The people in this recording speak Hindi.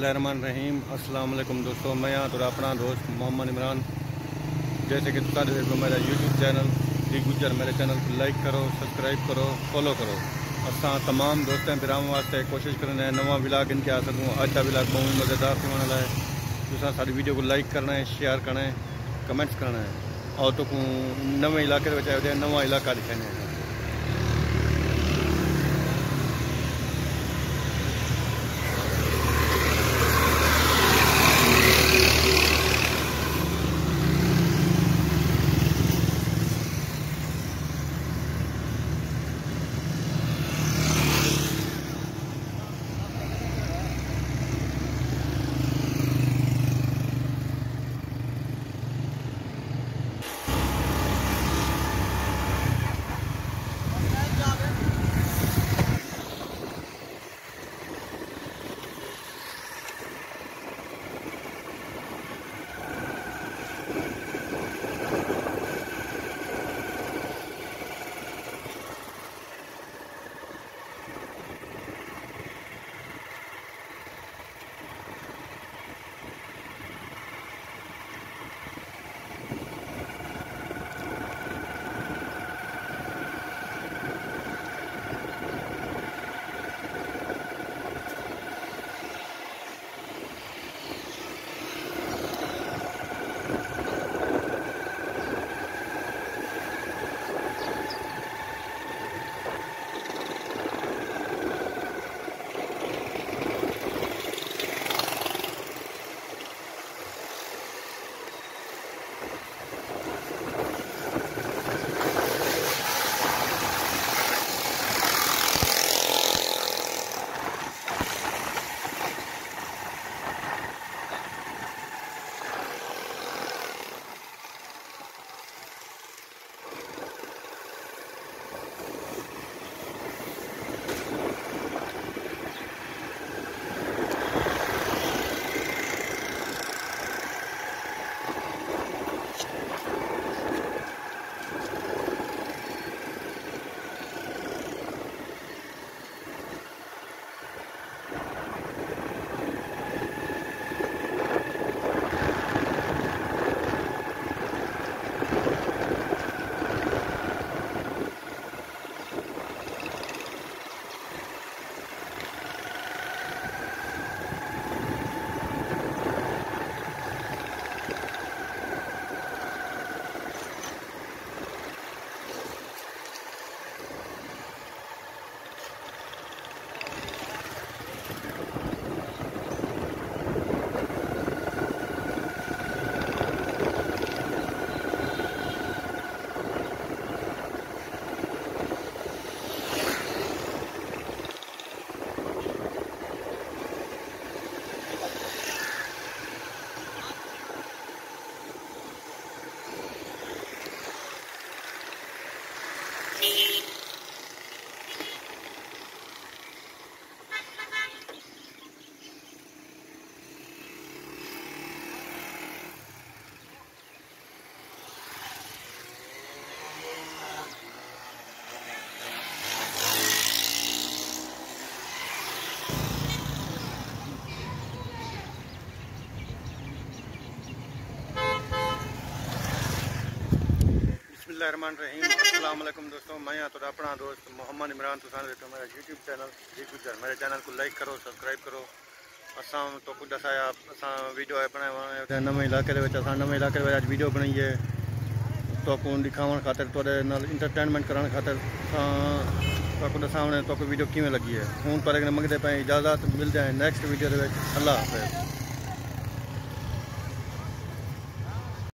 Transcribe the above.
बिस्मिल्लाहिर्रहमानिर्रहीम। अस्सलाम वालेकुम दोस्तों, मैं यहाँ थोड़ा अपना दोस्त मोहम्मद इमरान। जैसे कि सारे देखो मेरा यूट्यूब चैनल दी गुजर, मेरे चैनल को लाइक करो, सब्सक्राइब करो, फॉलो करो। असां तमाम दोस्तों फिराम वास्ते कोशिश करना है नवा विलाग इनके आ सकूँ। अज का विलाग बहुत मज़ेदार थी वाला है। तुसा सारी वीडियो को लाइक करना है, शेयर करना है, कमेंट्स करना है और तो नवे इलाके में नवा इलाका दिखाना है। बिस्मिल्लाहिर्रहमानिर्रहीम। अस्सलाम वालेकुम दोस्तों, मैं यहाँ थोड़ा अपना दोस्त मोहम्मद इमरान। तुसा देखो मेरा यूट्यूब चैनल दी गुजर, मेरे चैनल को लाइक करो, सब्सक्राइब करो। असां तो कुछ दसाया असां वीडियो बनाए नवे इलाके नवे इलाके अज वीडियो बनाई है तो दिखावन खातर थोड़े नाल इंटरटेनमेंट कराने खातर तो दसाने तो वीडियो किमें लगी है। हूँ पर मंगते पे इजाज़त, मिल जाए नेक्स्ट वीडियो। अल्लाह हाफ़िज़।